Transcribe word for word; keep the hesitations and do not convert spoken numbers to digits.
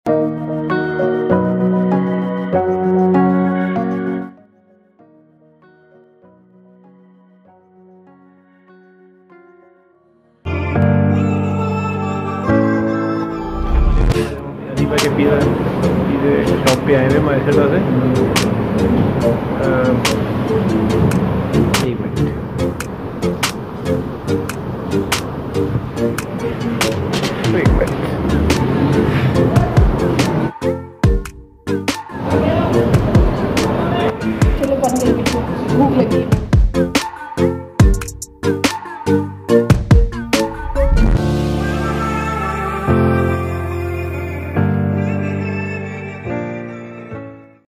के pizza पिज़्ज़े shop पे आए हुए माइसेटा से। एक मिनट, एक मिनट। चलो बंद कर, भूख लगी।